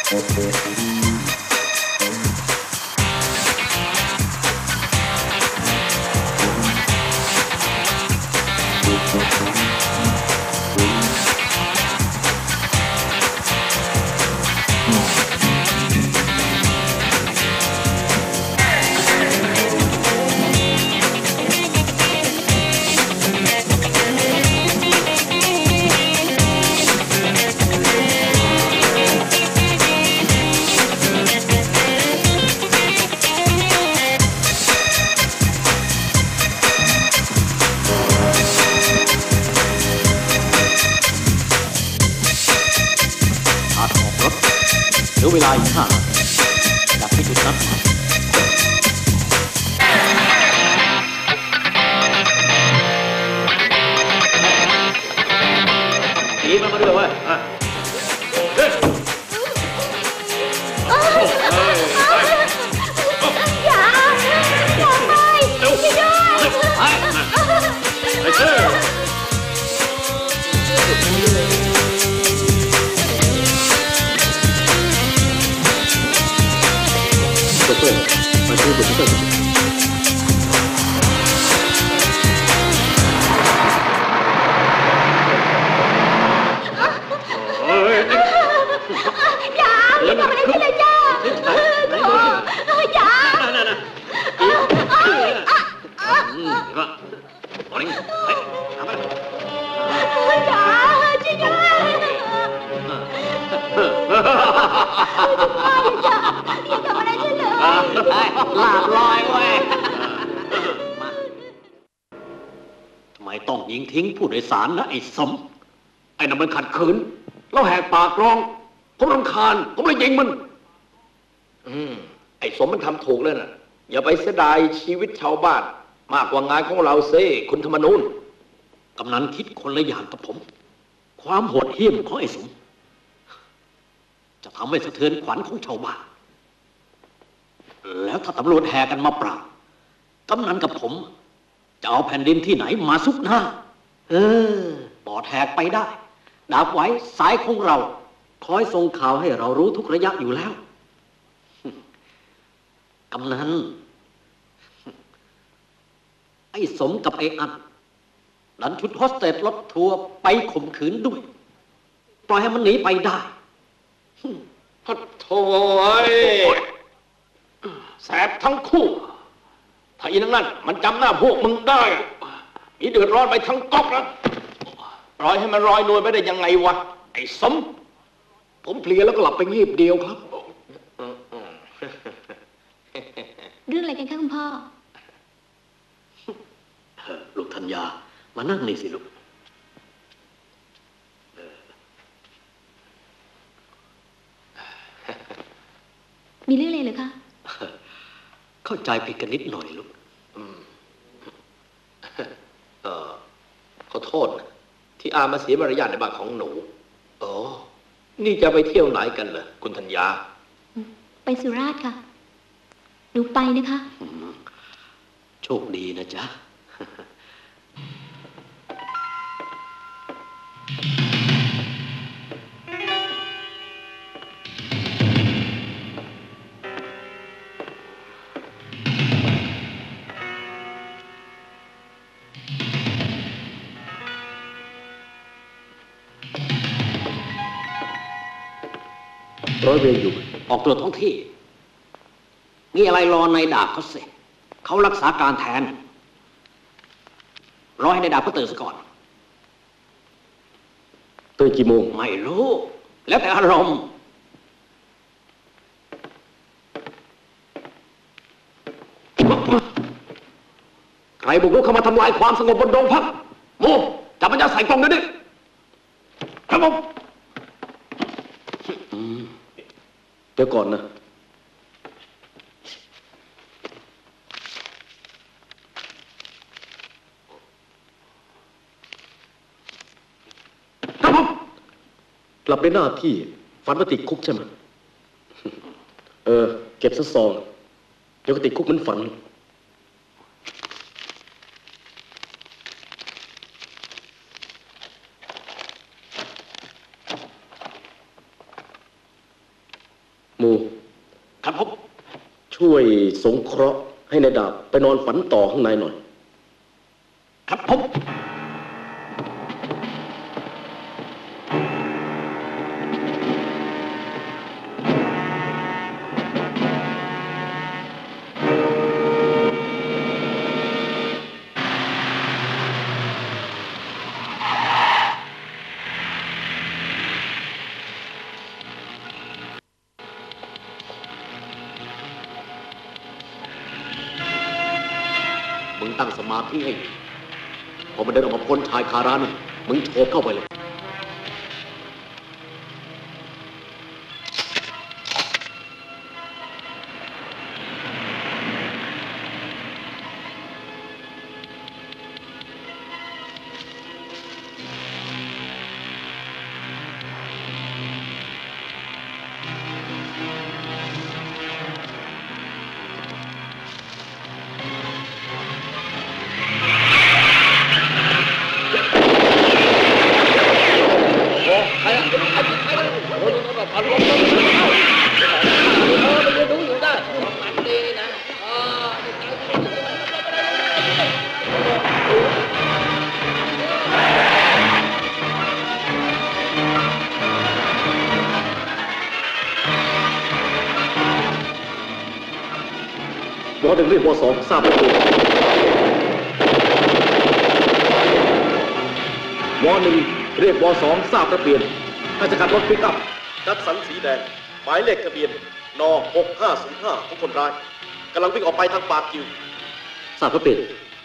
เหลือเวลาอีก5 นาทีจากที่จุดนัดหมายทีมันมาด้วยเว้ยอย่าไปช่วยด้วยเพื่อนมาช่วยผมด้วยอย่าอย่าทำอะไรที่เลยจ้าอย่าลาบลอยเว้ยทำไมต้องยิงทิ้งผู้โดยสารนะไอ้สมไอ้นั่นมันขัดขืนแล้วแหกปากร้องผมรำคาญผมเลยยิงมันไอ้สมมันทำถูกเลยนะอย่าไปเสียดายชีวิตชาวบ้านมากกว่างานของเราเซ่คุณธรรมนูญกำนันคิดคนละอย่างกับผมความโหดเหี้ยมของไอ้สมจะทำให้สะเทือนขวัญของชาวบ้านแล้วถ้าตำรวจแห่กันมาปราบกำนันกับผมจะเอาแผ่นดินที่ไหนมาซุกหน้าปอดแหกไปได้ดาบไว้สายของเราคอยส่งข่าวให้เรารู้ทุกระยะอยู่แล้วกำนันไอ้สมกับไอ้อันดันชุดโฮสเตสรถทัวร์ไปข่มขืนด้วยปล่อยให้มันหนีไปได้พัดโถยแสบทั้งคู่ถ้าอีนั่นมันจำหน้าพวกมึงได้อีเดือดร้อนไปทั้งก๊อกนะปล่อยให้มันลอยนวลไปได้ยังไงวะไอ้สมผมเพลียแล้วก็หลับไปงีบเดียวครับเรื่องอะไรกันคะคุณพ่อลูกธัญญามานั่งนี่สิลูกมีเรื่องอะไรเหรอคะเข้าใจผิดกันนิดหน่อยลูกขอโทษนะที่อามาเสียมารยาทในบ้านของหนูนี่จะไปเที่ยวไหนกันเหรอคุณธัญญาไปสุราษฎร์ค่ะหนูไปนะคะโชคดีนะจ๊ะร้อยเวรอยู่ออกตรวจท้องที่มีอะไรรอในดาบเขาเสร็จเขารักษาการแทนรอให้ในดาบเขาตื่นซะก่อนตื่นกี่โมงไม่รู้แล้วแต่อารมณ์ใครบุกรุกเข้ามาทำลายความสงบบนโรงพักโมจับมันยัดใส่กล่องด้วยดิครับผมเดี๋ยวก่อนนะครับผมกลับไปหน้าที่ฝันว่าติดคุกใช่ไหมเก็บซะซองเดี๋ยวก็ติดคุกเหมือนฝันหมูครับผมช่วยสงเคราะห์ให้นายดาบไปนอนฝันต่อข้างในหน่อยครับผมมึงตั้งสมาธิให้ดีพอมันเดินออกมาพ้นชายคาร้านนั่นมึงโฉบเข้าไปเลยวอหนึ่งเรียกวอสองทราบประตูวอหนึ่งเรียกวอสองทราบระเบียนให้สกัดรถปิกอัพดัตสันสีแดงหมายเลขทะเบียนน6505ของคนร้ายกำลังวิ่งออกไปทางปากกิวทราบระเบียน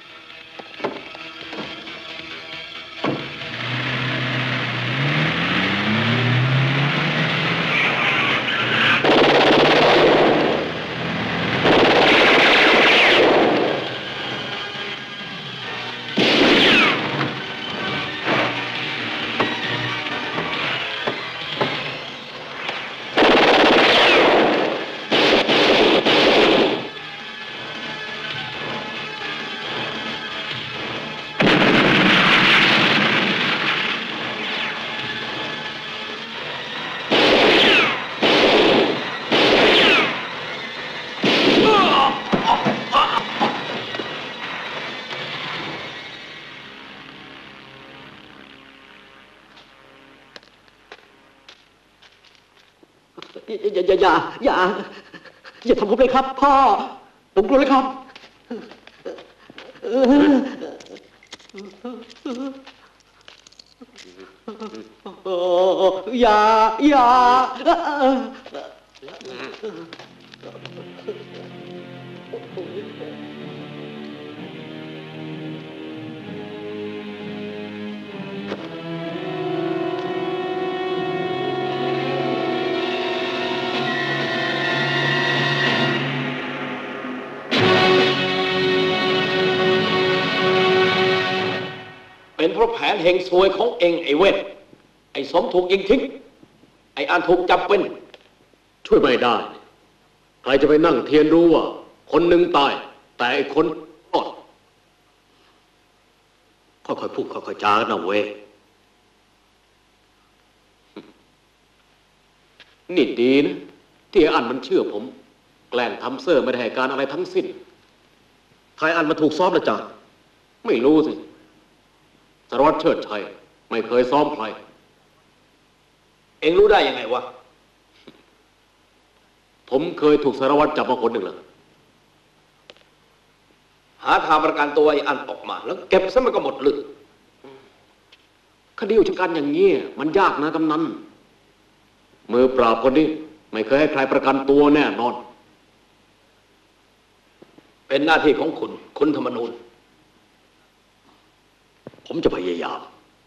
อย่าทำผมเลยครับพ่อผมกลัวเลยครับอย่าเป็นเพราะแผนเฮงซวยของเองไอ้เวทไอ้สมถูกยิงทิ้งไอ้อันถูกจับเป็นช่วยไม่ได้ใครจะไปนั่งเทียนรู้ว่าคนหนึ่งตายแต่ไอ้คนรอดค่อยๆพูดค่อยๆจากันนะเว้ยนี่ดีนะที่ไอ้อันมันเชื่อผมแกล้งทำเซอร์ไม่ได้ให้การอะไรทั้งสิ้นใครอันมาถูกซ้อมละจ๊ะไม่รู้สิสารวัตรเชิดชัยไม่เคยซ้อมใครเอ็งรู้ได้ยังไงวะผมเคยถูกสารวัตรจับมาคนหนึ่งแล้วหาทางประกันตัวไอ้อันออกมาแล้วเก็บซะมันก็หมดลึกคดีอุกชะกันอย่างนี้มันยากนะกำนันมือปราบคนนี้ไม่เคยให้ใครประกันตัวแน่นอนเป็นหน้าที่ของคุณธรรมนูญผมจะพยายาม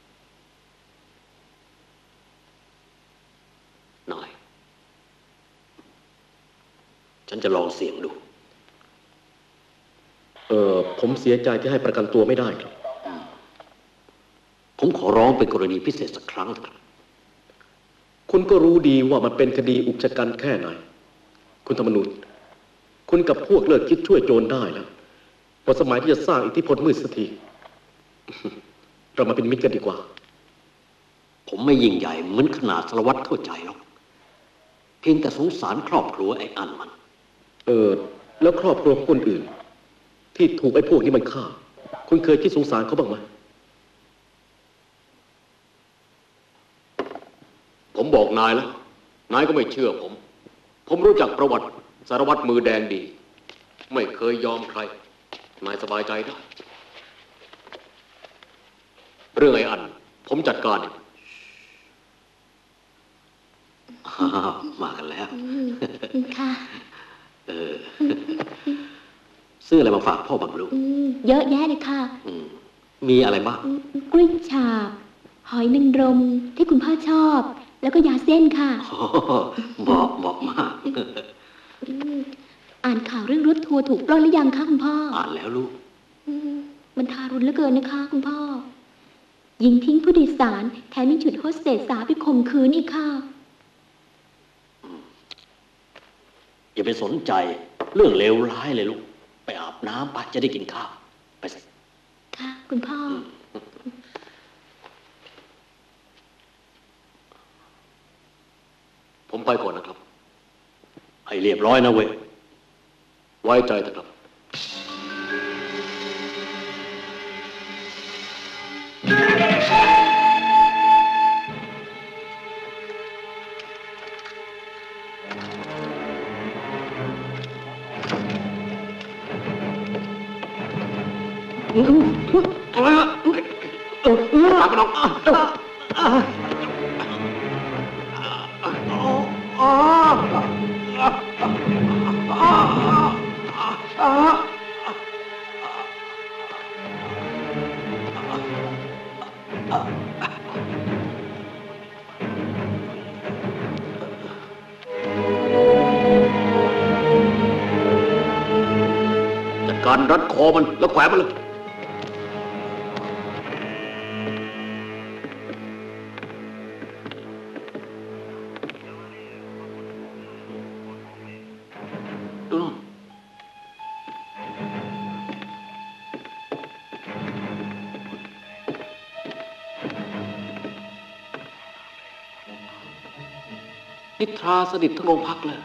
นายฉันจะลองเสี่ยงดูผมเสียใจที่ให้ประกันตัวไม่ได้ครับผมขอร้องเป็นกรณีพิเศษสักครั้งครับคุณก็รู้ดีว่ามันเป็นคดีอุกชะกันแค่ไหนคุณธรรมนูญคุณกับพวกเลิกคิดช่วยโจรได้แล้วพอสมัยที่จะสร้างอิทธิพลมืดสักทีเรามาเป็นมิตรกันดีกว่าผมไม่ยิ่งใหญ่เหมือนขนาดสารวัตรเข้าใจหรอกเพียงแต่สงสารครอบครัวไอ้อันมันแล้วครอบครัวคนอื่น ที่ถูกไอ้พวกนี้มันฆ่า คุณเคยคิดสงสารเขาบ้างไหมผมบอกนายแล้ว นายก็ไม่เชื่อผม ผมรู้จักประวัติสารวัตรมือแดงดี ไม่เคยยอมใคร นายสบายใจได้ เรื่องไอ้อัน ผมจัดการเองอ้าวมากันแล้วค่ะซื้ออะไรมาฝากพ่อบังลูกเยอะแยะเลยค่ะมีอะไรบ้างกล้วยฉาบ หอยนางรมที่คุณพ่อชอบ แล้วก็ยาเส้นค่ะบอกมากอ่านข่าวเรื่องรถทัวร์ถูกปล้นหรือยังคะคุณพ่ออ่านแล้วลูกมันทารุณเหลือเกินนะคะ คุณพ่อ ยิงทิ้งผู้โดยสารแถมยังฉุดโฮสเตสสาวไปข่มขืนอีกค่ะอย่าไปสนใจเรื่องเลวร้ายเลยลูก ไปอาบน้ำไปจะได้กินข้าว ไปสิค่ะ คุณพ่อผมไปก่อนนะครับให้เรียบร้อยนะเว้ยไว้ใจเถอะครับอะไรวะตามไปน้องจัดการรัดคอมันแล้วแขวนมันเลยนิทราสนิททั้งโรงพักเลย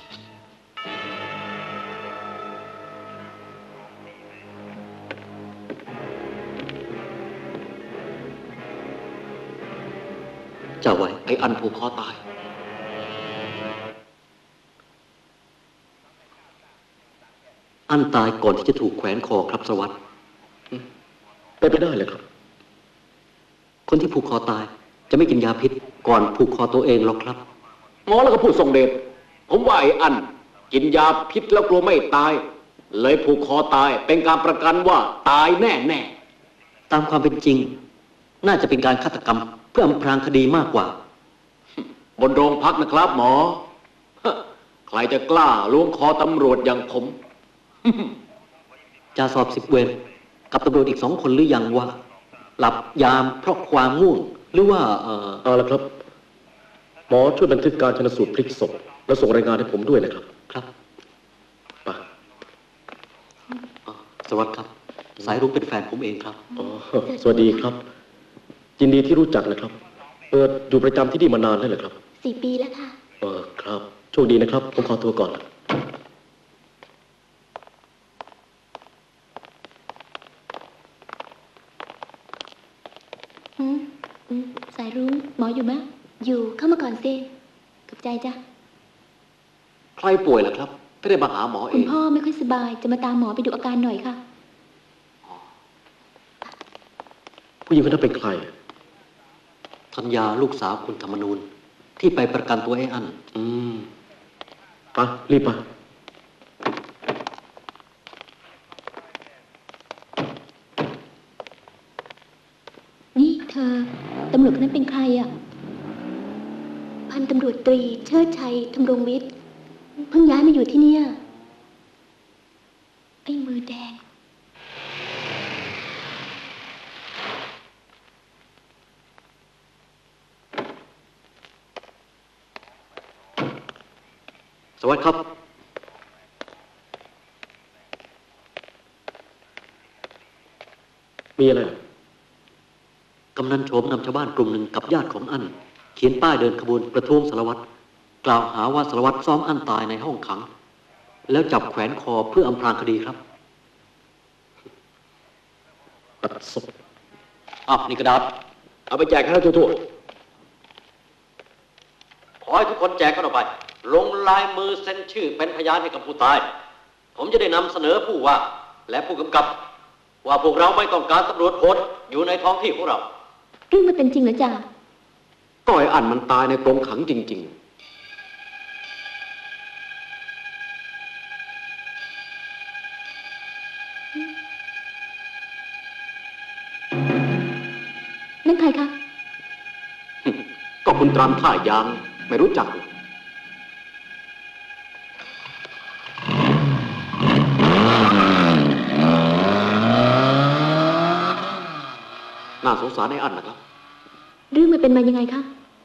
เจ้าไว้ไอ้อันผูกคอตายอันตายก่อนที่จะถูกแขวนคอครับสวัสดิ์ไปได้เลยครับคนที่ผูกคอตาย จะไม่กินยาพิษก่อนผูกคอตัวเองหรอกครับหมอแล้วก็พูดทรงเดช ผมว่าไอ้อัน กินยาพิษแล้วกลัวไม่ตาย เลยผูกคอตาย เป็นการประกันว่าตายแน่ตามความเป็นจริง น่าจะเป็นการฆาตกรรมเพื่ออำพรางคดีมากกว่าๆ บนโรงพักนะครับหมอ ใครจะกล้าล้วงคอตำรวจอย่างผมจะสอบ10 เวรกับตำรวจอีก2 คนหรือยังว่า หลับยามเพราะความง่วง หรือว่าเอาละครับ หมอช่วยบันทึกการชันสูตรพลิกศพแล้วส่งรายงานให้ผมด้วยนะครับครับไปสวัสดีครับ สายรุ้งเป็นแฟนผมเองครับอ๋อ สวัสดีครับ ยินดีที่รู้จักนะครับ อยู่ประจำที่นี่มานานแล้วเหรอครับ 4 ปีแล้วค่ะครับ โชคดีนะครับ ผมขอตัวก่อนสายรุ้งหมออยู่ไหมอยู่เข้ามาก่อนสิขอบใจจ้ะใครป่วยล่ะครับ ไม่ได้มาหาหมอเอคุณงพ่อไม่ค่อยสบาย จะมาตามหมอไปดูอาการหน่อยค่ะผู้หญิงคนนั้นเป็นใครธัญญาลูกสาวคุณธรรมนูญที่ไปประกันตัวไอ้อันไป รีบไปนี่เธอ ตำรวจคนนั้นเป็นใครอ่ะ พันตำรวจตรีเชิดชัยธำรงวิทย์ เพิ่งย้ายมาอยู่ที่เนี่ย ไอ้มือแดงสวัสดีครับมีอะไรกำนันโฉมนำชาวบ้านกลุ่มหนึ่งกับญาติของอัน เขียนป้ายเดินขบวนประท้วงสารวัตรกล่าวหาว่าสารวัตรซ้อมอั้นตายในห้องขัง แล้วจับแขวนคอเพื่ออำพรางคดีครับตัดศพนี่กระดาษเอาไปแจกให้ทั่วขอให้ทุกคนแจกกันออกไป ลงลายมือเซ็นชื่อเป็นพยานให้กับผู้ตาย ผมจะได้นำเสนอผู้ว่าและผู้กำกับ ว่าพวกเราไม่ต้องการตำรวจโหดอยู่ในท้องที่ของเราเรื่องมันเป็นจริงเหรอจ๊ะก็ไอ้อันมันตายในกรงขังจริงนั่นใครคะๆ ก็คุณตรำท่ายางไม่รู้จัก น่าสงสารไอ้อันนะครับเรื่องมันเป็นมายังไงคะ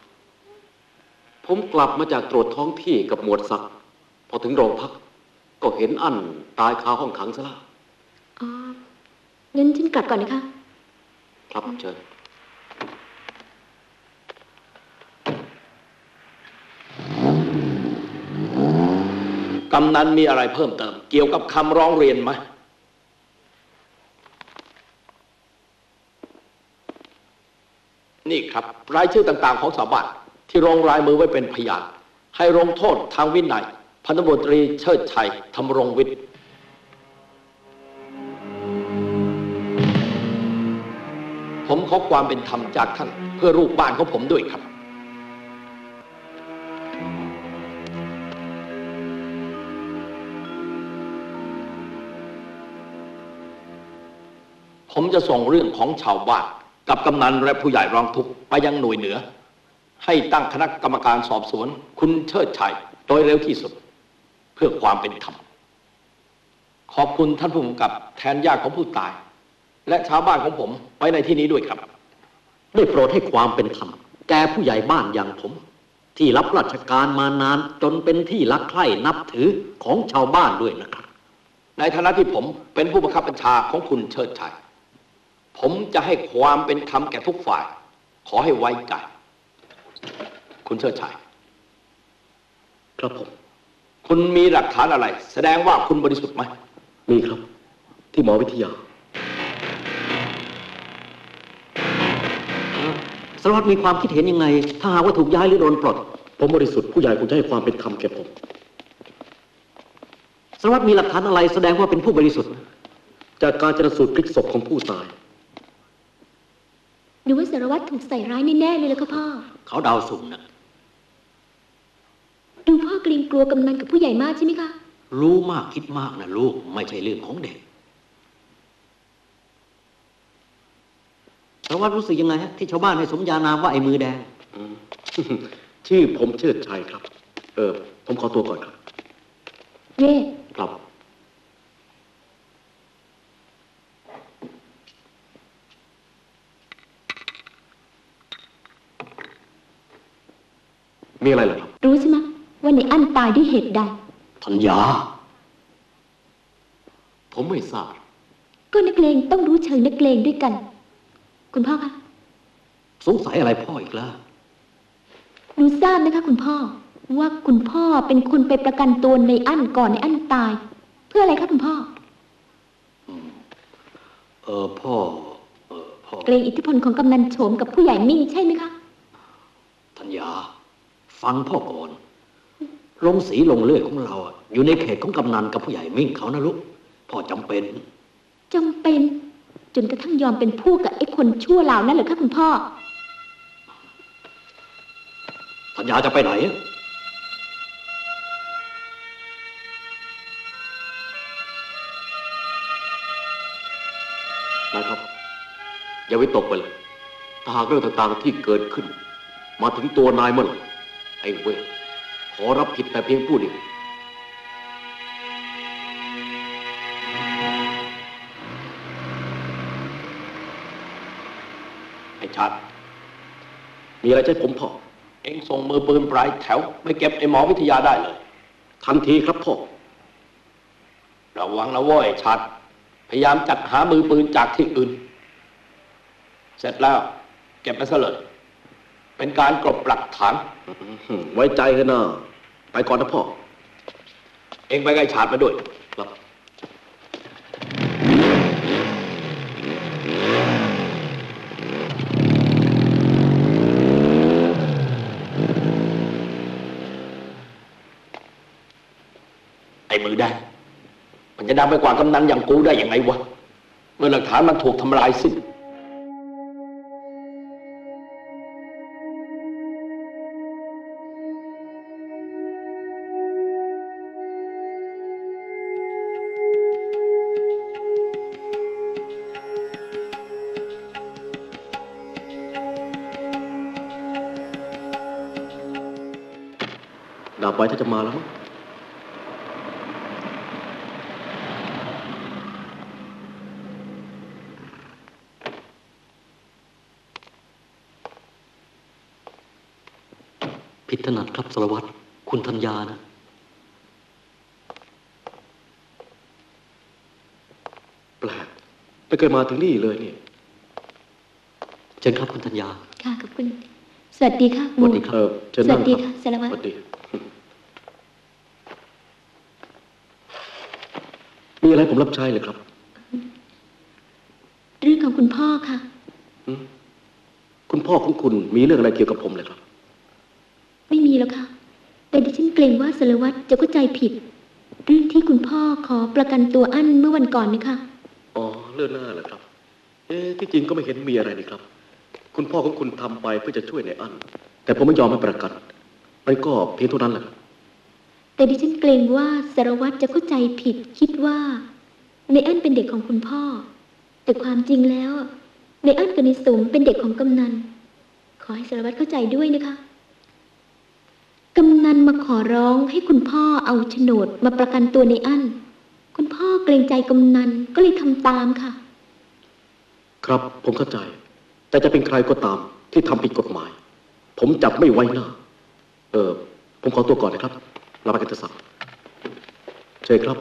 ผมกลับมาจากตรวจท้องที่กับหมวดศักดิ์พอถึงโรงพัก ก็เห็นอันตายคาห้องขังซะแล้วอ๋อ งั้นฉันกลับก่อนนะคะครับเชิญกำนันมีอะไรเพิ่มเติม เกี่ยวกับคำร้องเรียนไหมนี่ครับรายชื่อต่างๆของชาวบ้านที่ลงรายมือไว้เป็นพยานให้ลงโทษทางวินัยพันตำรวจตรีเชิดชัยธรรมรงวิทย์ผมขอความเป็นธรรมจากท่านเพื่อลูกบ้านของผมด้วยครับผมจะส่งเรื่องของชาวบ้านกับกำนันและผู้ใหญ่ร้องทุกข์ไปยังหน่วยเหนือให้ตั้งคณะกรรมการสอบสวนคุณเชิดชัยโดยเร็วที่สุดเพื่อความเป็นธรรมขอบคุณท่านผู้กำกับแทนญาติของผู้ตายและชาวบ้านของผมไว้ในที่นี้ด้วยครับได้โปรดให้ความเป็นธรรมแก่ผู้ใหญ่บ้านอย่างผม ที่รับราชการมานานจนเป็นที่รักใคร่นับถือของชาวบ้านด้วยนะครับในฐานะที่ผมเป็นผู้บังคับบัญชาของคุณเชิดชัยผมจะให้ความเป็นธรรมแก่ทุกฝ่ายขอให้ไว้ใจคุณเชิดชัยครับผมคุณมีหลักฐานอะไรแสดงว่าคุณบริสุทธิ์ไหมมีครับ ที่หมอวิทยาสารวัตรมีความคิดเห็นยังไงถ้าหากว่าถูกย้ายหรือโดนปลดผมบริสุทธิ์ผู้ใหญ่คุณจะให้ความเป็นธรรมแก่ผมสารวัตรมีหลักฐานอะไรแสดงว่าเป็นผู้บริสุทธิ์จากการชันสูตรพลิกศพของผู้ตายหรือว่าสารวัตรถูกใส่ร้ายแน่ๆเลยล่ะคะพ่อเขาเดาสูงนะดูพ่อเกรงกลัวกำนันกับผู้ใหญ่มากใช่ไหมคะรู้มากคิดมากนะลูกไม่ใช่เรื่องของเด็กสารวัตรรู้สึกยังไงฮะที่ชาวบ้านให้สมญานามว่าไอ้มือแดงชื่อผมเชิดชัยครับ ผมขอตัวก่อนครับเย่ครับ มีอะไรเหรอครับรู้ใช่ไหมว่าในอั้นตายด้วยเหตุใดธัญญาผมไม่ทราบก็นักเลงต้องรู้เชิงนักเลงด้วยกัน คุณพ่อคะสงสัยอะไรพ่ออีกแล้วหนูทราบนะคะคุณพ่อว่าคุณพ่อเป็นคนไปประกันตัวในอั้นก่อนในอั้นตาย เพื่ออะไรคะคุณพ่อพ่อเกรงอิทธิพลของกำนันโฉมกับผู้ใหญ่มิ่งใช่ไหมคะธัญญาฟังพ่อก่อนลงสีลงเลือดของเราอยู่ในเขตของกำนันกับผู้ใหญ่มิ่งเขานะลูกพ่อจำเป็นจนกระทั่งยอมเป็นพวกกับไอ้คนชั่วเหล่านั้นเหรอคะคุณพ่อ ธัญญาจะไปไหนนะครับ อย่าวิตกไปเลยถ้าหากเรื่องต่างๆที่เกิดขึ้น มาถึงตัวนายเมื่อไหร่ไอ้เว้ยขอรับผิดแต่เพียงผู้เดียวไอ้ชัดมีอะไรจะให้ผมพ่อเอ็งส่งมือปืนปลายแถวไปเก็บไอ้หมอวิทยาได้เลยทันทีครับพ่อระวังนะเว้ยชัดพยายามจัดหามือปืนจากที่อื่นเสร็จแล้วเก็บไปซะเลยเป็นการกลบหลักฐานไว้ใจเถอะนะก่อนนะพ่อเองไปไกลฉาดมาด้วยครับไอ้มือได้มันจะนำไปกว่ากำนันอย่างกูได้ยังไงวะเมื่อหลักฐานมันถูกทำลายสิ้นดาบไว้ถ้าจะมาแล้วมั้งผิดถนัดครับสารวัตรคุณธัญญานะแปลกไม่เคยมาถึงนี่เลยนี่เชิญครับคุณธัญญาค่ะขอบคุณ สวัสดีค่ะสวัสดีครับเชิญสนั่วังสดีครัค่ะบสารวัตสรวัสดี มีอะไรผมรับใช้เลยครับเรื่องของคุณพ่อค่ะคุณพ่อของคุณมีเรื่องอะไรเกี่ยวกับผมเลยครับไม่มีแล้วค่ะ แต่ดิฉันเกรงว่าสารวัตรจะเข้าใจผิด เรื่องที่คุณพ่อขอประกันตัวอั้นเมื่อวันก่อนนะคะอ๋อเรื่องหน้าเหรอครับ ที่จริงก็ไม่เห็นมีอะไรนี่ครับ คุณพ่อของคุณทำไปเพื่อจะช่วยในอั้นแต่ผมไม่ยอมให้ประกันมันก็เพียงเท่านั้นแหละครับแต่ดิฉันเกรงว่าสารวัตรจะเข้าใจผิด คิดว่าในอั้นเป็นเด็กของคุณพ่อ แต่ความจริงแล้วในอั้นกับในสมเป็นเด็กของกำนัน ขอให้สารวัตรเข้าใจด้วยนะคะกำนันมาขอร้องให้คุณพ่อเอาโฉนดมาประกันตัวในอั้นคุณพ่อเกรงใจกำนันก็เลยทำตามค่ะครับผมเข้าใจ แต่จะเป็นใครก็ตามที่ทำผิดกฎหมาย ผมจับไม่ไว้หน้าผมขอตัวก่อนนะครับลาไปกันเถอะสักเชิญครับ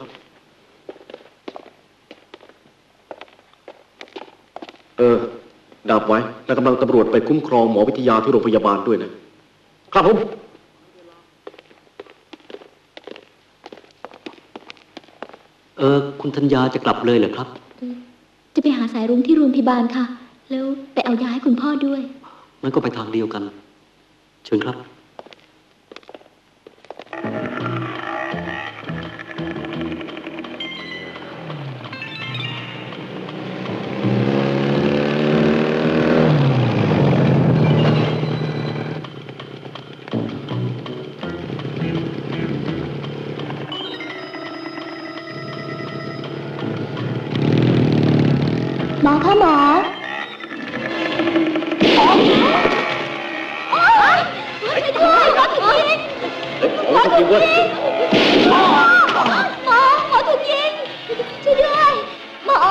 ดาบไว้และกำลังตำรวจไปคุ้มครองหมอวิทยาที่โรงพยาบาลด้วยนะครับผมคุณธัญญาจะกลับเลยเหรอครับจะไปหาสายรุ้งที่โรงพยาบาลค่ะ แล้วไปเอายาให้คุณพ่อด้วยมันก็ไปทางเดียวกัน เชิญครับหมอคะหมอช่วยด้วยหมอถูกยิงหมอถูกยิงหมอถูกยิงช่วยด้วยหมอ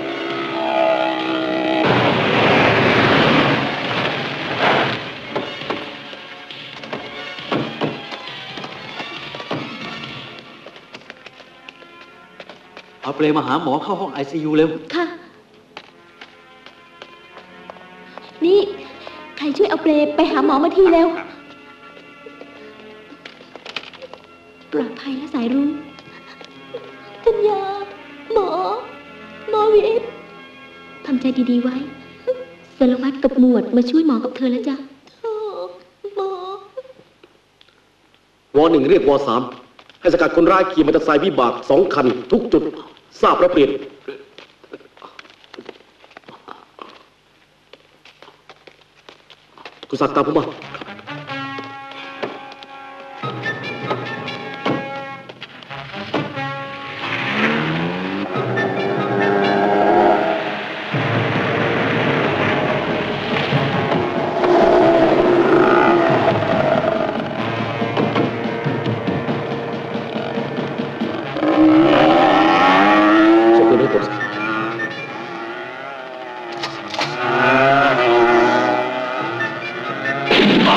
เอาเปลมาหาหมอเข้าห้อง ICU เร็วค่ะนี่ใครช่วยเอาเปลไปหาหมอมาทีเร็วปลอดภัยแล้วสายรุ้งธัญญาหมอวิทย์ทำใจดีๆไว้สารวัตรกับหมวดมาช่วยหมอกับเธอแล้วจ้ะหมอว.1 เรียกว.3 ให้สกัดคนร้ายขี่มอเตอร์ไซค์วิบาก2 คันทุกจุดทราบและเปลี่ยนคุณศักดิ์ตามผมมาส่งตัวให้ผม Oh!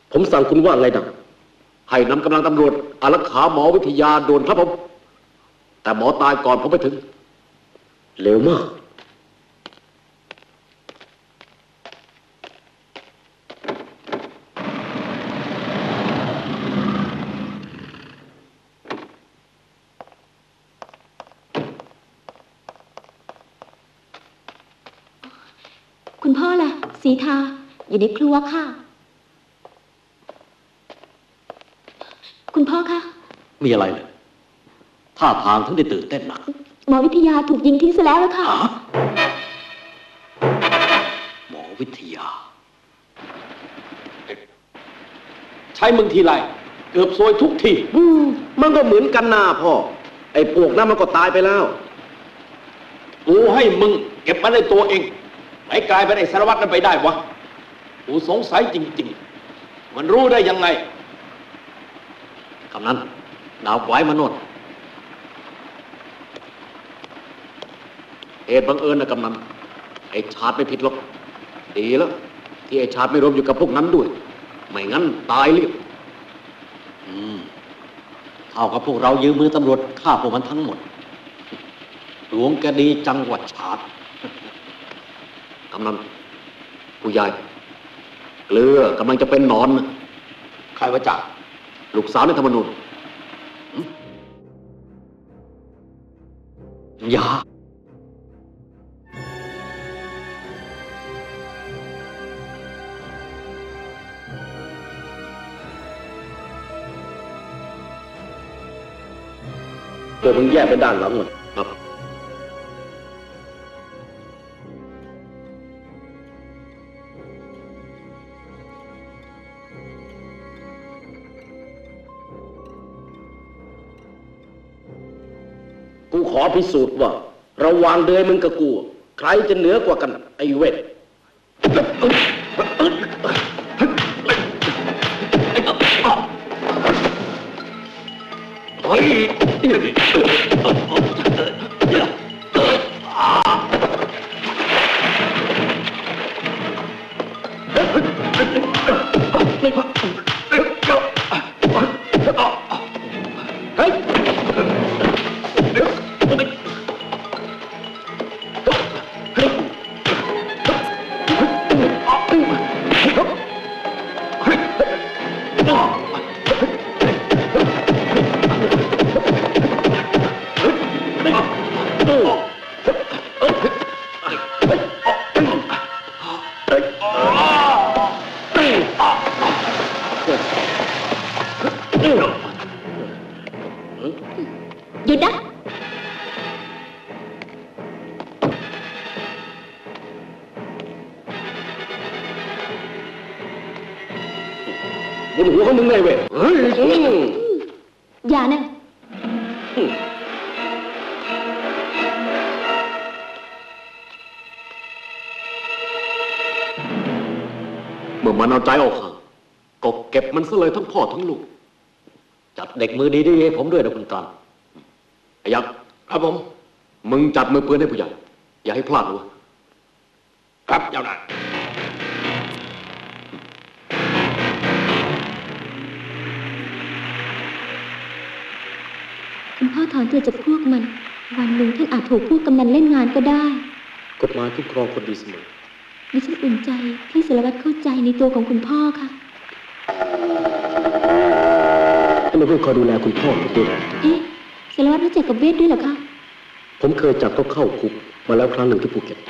ผมสั่งคุณว่าไงดังให้นำกำลังตำรวจอารักขาหมอวิทยาด่วนครับผมแต่หมอตายก่อนผมไปถึงเร็วมากคุณพ่อล่ะ สีทา อยู่ในครัวค่ะ คุณพ่อคะมีอะไรเลยท่าทางถึงได้ตื่นเต้นหนักหมอวิทยาถูกยิงทิ้งซะแล้วค่ะหมอวิทยาใช้มึงทีไรเกือบซวยทุกทีมันก็เหมือนกันนาพ่อ ไอ้พวกนั้นมันก็ตายไปแล้วกูให้มึงเก็บมาในตัวเองไหนกลายเป็นไอ้สารวัตรนั้นไปได้วะกูสงสัยจริงๆมันรู้ได้ยังไงกำนันดาวไว้มาโน่นเหตุบังเอิญนะกำนันไอ้ชาติไม่ผิดหรอกดีแล้วที่ไอ้ชาติไม่รวมอยู่กับพวกนั้นด้วย ไม่งั้นตายเรียบเท่ากับพวกเรายืมมือตำรวจฆ่าพวกมันทั้งหมดหลวงคดีจังหวัดชาติกำนันผู้ใหญ่เกลือกำลังจะเป็นหนอนนะใครวะจ่าลูกสาวในธรรมนูญอย่าตัวมึงแยกไปด้านหลังหมดครับกูขอพิสูจน์ว่าระหว่างเดือยมึงกับกู ใครจะเหนือกว่ากัน ไอ้เวทหยุดนะบนหัวของมึงไงเวทอย่านะเมื่อมันเอาใจออกห่างก็เก็บมันซะเลยทั้งพ่อทั้งลูกจัดเด็กมือดีๆให้ผมด้วยนะคุณตาไอ้ยักษ์ครับผมมึงจัดมือปืนให้ผู้ใหญ่อย่าให้พลาดด้วยครับเจ้านายคุณพ่อถอนตัวจากพวกมัน วันหนึ่งท่านอาจถูกพวกกำนันเล่นงานก็ได้กฎหมายคุ้มครองคนดีเสมอดิฉันอุ่นใจที่สารวัตรเข้าใจในตัวของคุณพ่อค่ะให้มาเพื่อคอยดูแลคุณพ่อผมด้วยเอ๊ะสารวัตรรู้จักกับเวทด้วยเหรอคะผมเคยจับเขาเข้าคุกมาแล้วครั้งหนึ่งที่ภูเก็ต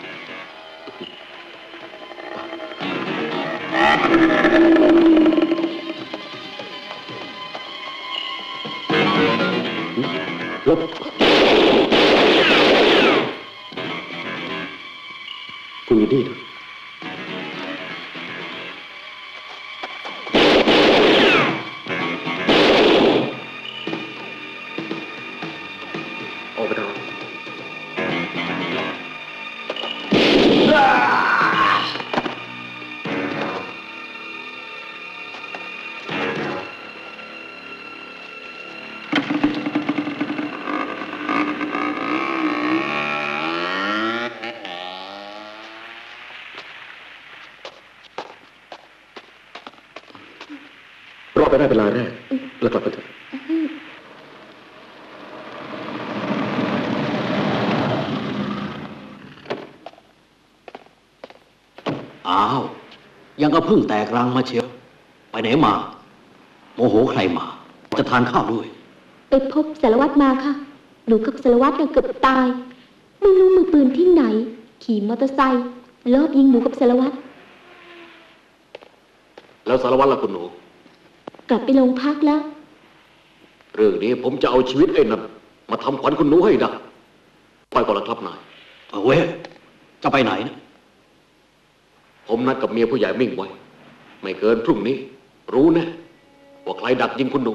ลบคุณอยู่นี่นะออกไปทางไปได้เป็นรายแรกแล้วกลับไปเถอะอ้าวยังก็เพิ่งแตกรังมาเชียวไปไหนมาโมโหใครมาจะทานข้าวด้วยไปพบสารวัตรมาค่ะหนูกับสารวัตรเกือบตายไม่รู้มือปืนที่ไหนขี่มอเตอร์ไซค์ลอบยิงหนูกับสารวัตรแล้วสารวัตรล่ะคุณหนูกลับไปโรงพักแล้วเรื่องนี้ผมจะเอาชีวิตไอ้นั่นมาทำขวัญคุณหนูให้ได้ไปก่อนละครับนายเว้ยจะไปไหนนะผมนัดกับเมียผู้ใหญ่มิ่งไว้ไม่เกินพรุ่งนี้รู้แน่ว่าใครดักยิงคุณหนู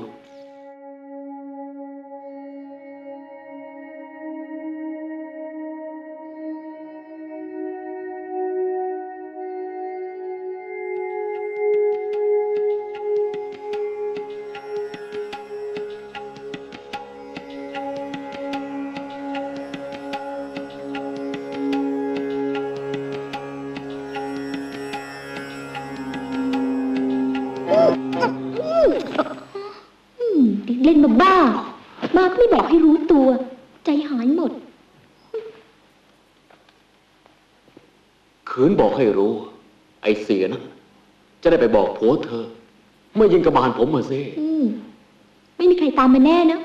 เล่นบ้ามาก็ไม่บอกให้รู้ตัวใจหายหมดขืนบอกให้รู้ไอ้เสียนะจะได้ไปบอกผัวเธอเมื่อยิงกระบาลผมมาซิไม่มีใครตามมาแน่นะ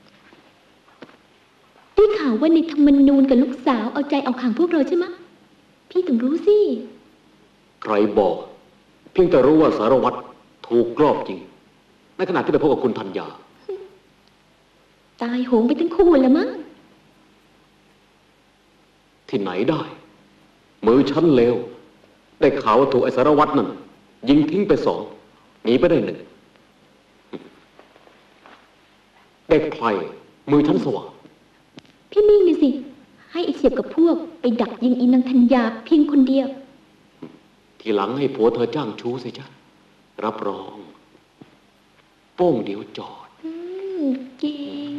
ได้ข่าวว่าในธรรมนูญกับลูกสาวเอาใจเอาห่างพวกเราใช่ไหมพี่ต้องรู้สิใครบอกเพียงแต่รู้ว่าสารวัตรถูกกรอบจริงในขณะที่ไปพบกับคุณธัญญาตายโหงไปทั้งคู่แล้วมั้งที่ไหนได้ มือชั้นเลวได้ข่าวว่าถูกไอ้สารวัตรนั่นยิงทิ้งไป2หนีไปได้1ได้ใครมือชั้นสว่างพี่มิ่งนี่สิให้ไอเฉียบกับพวกไปดักยิงอีนางธัญญาเพียงคนเดียวทีหลังให้ผัวเธอจ้างชู้สิจ๊ะรับรองโป้งเดียวจอดเก่ง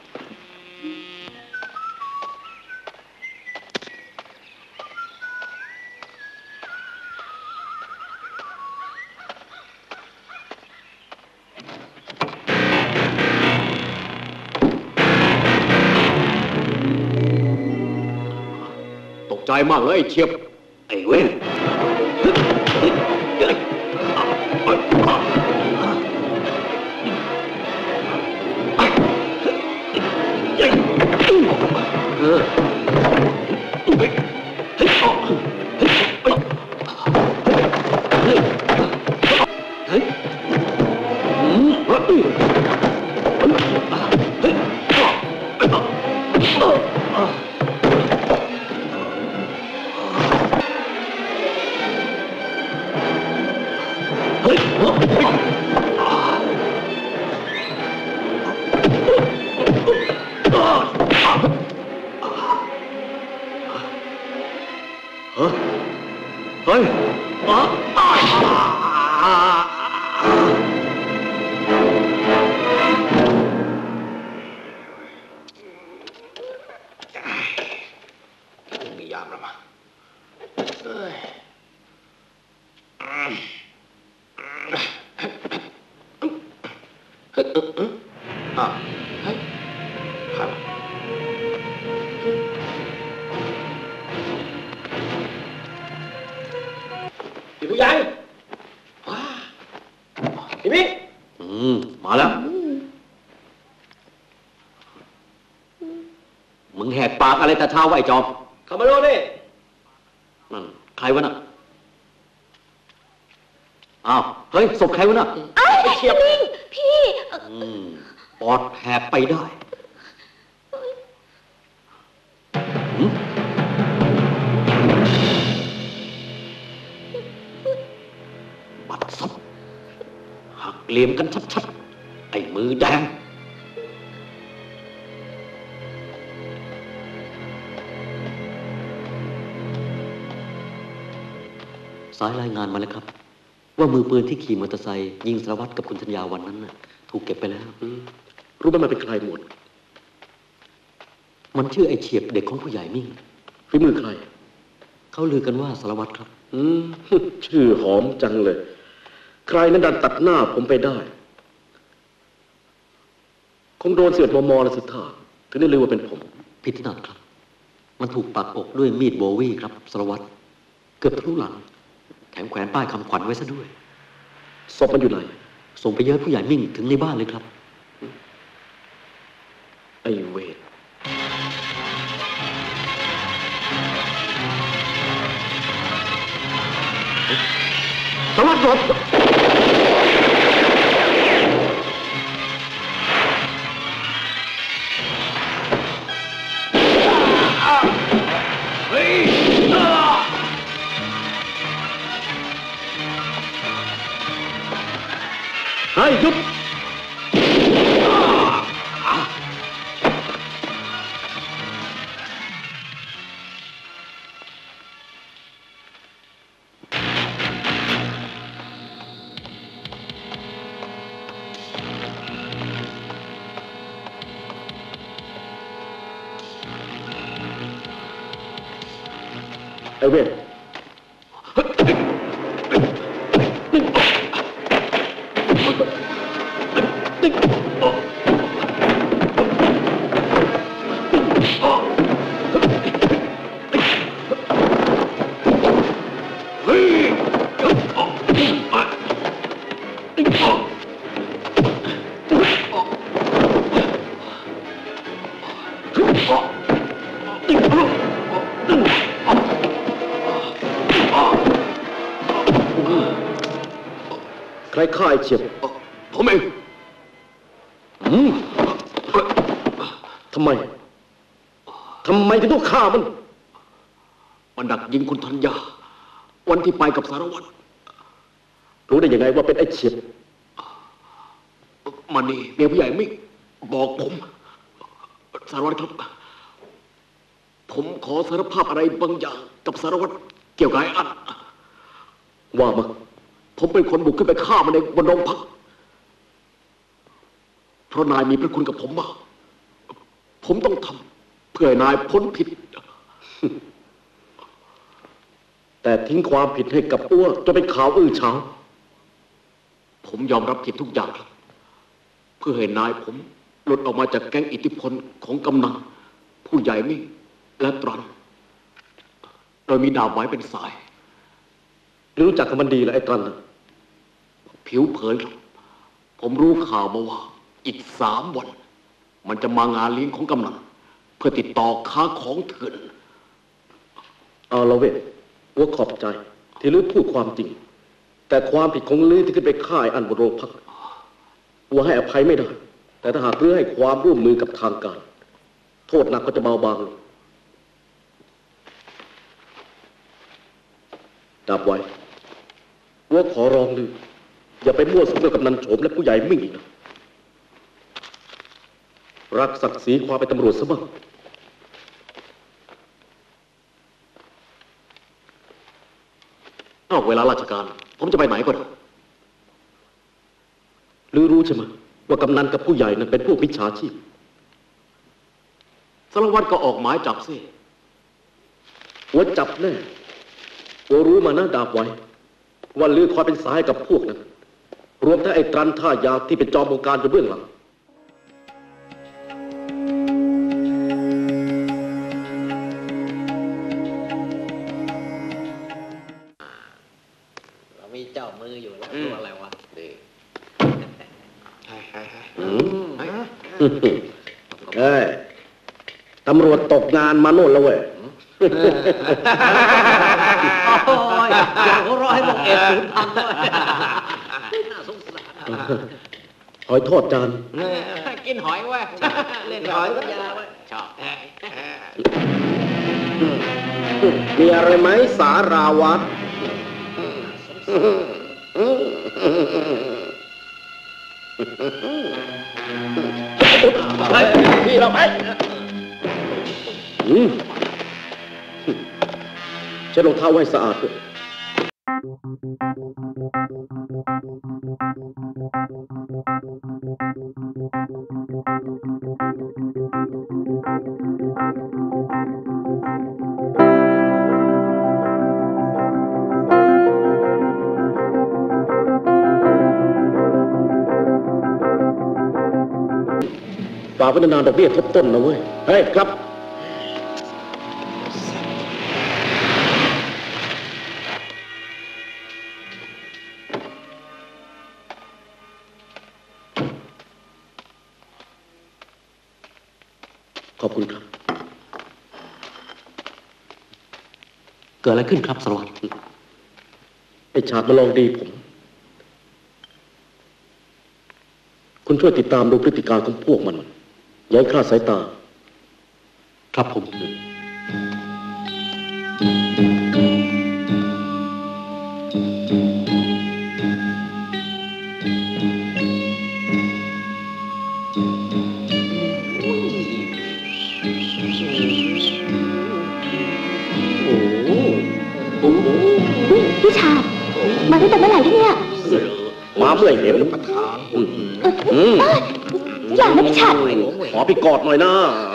ตกใจมากเลยไอ้เชียบไอ้เว้ยเฮ้ยมียามแล้วมั้งอ้าวเฮ้ยใครวะพี่ผู้ใหญ่พี่มิ้งมาแล้วมึงแหกปากอะไรแต่เช้าไว้จอมเข้ามาดูนี่นั่นใครวะน่ะอ้าวเฮ้ยศพใครวะน่ะเฉียบมิ่งพี่ปอดแหกไปได้หืมบัดซบหักเหลี่ยมกันชัดๆไอ้มือแดงสายรายงานมาแล้วครับ ว่ามือปืนที่ขี่มอเตอร์ไซค์ยิงสารวัตรกับคุณธัญญาวันนั้นน่ะถูกเก็บไปแล้วรู้ไหมมันเป็นใครหมดมันชื่อไอ้เฉียบเด็กของผู้ใหญ่มิ่งฝีมือใครเขาลือกันว่าสารวัตรครับชื่อหอมจังเลย ใครนั้นดันตัดหน้าผมไปได้งโดน11 มม. แล้วสิท่าถึงได้รู้ว่าเป็นผมผิดที่นัดครับ มันถูกปักอกด้วยมีดโบวี่ครับสารวัตรเกือบทะลุหลังแถมแขวนป้ายคำขวัญไว้ซะด้วยศพมันอยู่ไหนส่งไปเยอะผู้ใหญ่มิ่งถึงในบ้านเลยครับไอ้เวรสารวัตรศพเฮ้ยหยุดไอ้เวร ใครฆ่าไอ้เฉียบผมเองทำไมถึงต้องฆ่ามันมันดักยิงคุณธัญญาวันที่ไปกับสารวัตรรู้ได้ยังไงว่าเป็นไอ้เฉียบมันนี่เมียผู้ใหญ่มิ่งบอกผม สารวัตรครับ ผมขอสารภาพอะไรบางอย่างกับสารวัตรเกี่ยวกับไอ้อันว่ามาผมเป็นคนบุกขึ้นไปฆ่ามันในบนโรงพัก เพราะนายมีพระคุณกับผมมาก ผมต้องทำเพื่อให้นายพ้นผิดแต่ทิ้งความผิดให้กับอ้วจนเป็นข่าวอื้อฉาวผมยอมรับผิดทุกอย่างครับ เพื่อให้นายผมหลุดออกมาจากแก๊งอิทธิพลของกำนันผู้ใหญ่มิ่งและตรัน โดยมีดาบไว้เป็นสายรู้จักกับมันดีแล้วไอ้ตรันน่ะผิวเผินครับ ผมรู้ข่าวมาว่าอีก3 วัน มันจะมางานเลี้ยงของกำนันเพื่อติดต่อค้าของเถื่อนเอาละเว้ยอ้วขอบใจ ที่ลือพูดความจริง แต่ความผิดของลือที่ขึ้นไปฆ่าไอ้อันบนโรงพักอ้วให้อภัยไม่ได้ แต่ถ้าหากลือให้ความร่วมมือกับทางการ โทษหนักก็จะเบาบางลงดับไว้อ้วขอร้องลืออย่าไปมั่วสุมกับกำนันโฉมและผู้ใหญ่มิ่งอีกนะรักศักดิ์ศรีความเป็นตำรวจซะบ้างนอกเวลาราชการ ผมจะไปไหนก็ได้ลือรู้ใช่ไหมว่ากำนันกับผู้ใหญ่นั้นเป็นพวกมิจฉาชีพสารวัตรก็ออกหมายจับสิหัวจับแน่หัวรู้มานะดาบไว้ว่าลือคอยเป็นสายกับพวกนั้นรวมทั้งไอ้ตรันท่ายาวที่เป็นจอมบงการอยู่เบื้องหลังเรามีเจ้ามืออยู่แล้วรู้อะไรวะเฮ้ยตำรวจตกงานมาโน่นแล้วเว้ยโอ้ยอยากหัวเร้อยบอกเอ็ดศูนย์พันด้วยน่าสงสารหอยทอดจานกินหอยเว้ยเล่นหอยยาเว้ยชอบมีอะไรไหมสาราวัตรพี่เราไปเช็ดรองเท้าไว้สะอาดด้วยฝากไว้นานๆดอกเบี้ยทบต้นนะเว้ยเฮ้ยครับขอบคุณครับเกิดอะไรขึ้นครับสารวัตรไอ้ฉากมาลองดีผม คุณช่วยติดตามดูพฤติการของพวกมันอย่าให้คลาดสายตาครับผมพี่ชาดมาตั้งแต่เมื่อไหร่ที่เนี่ยมาเมื่อเห็นอย่านะพี่ชาดขอพี่กอดหน่อยนะ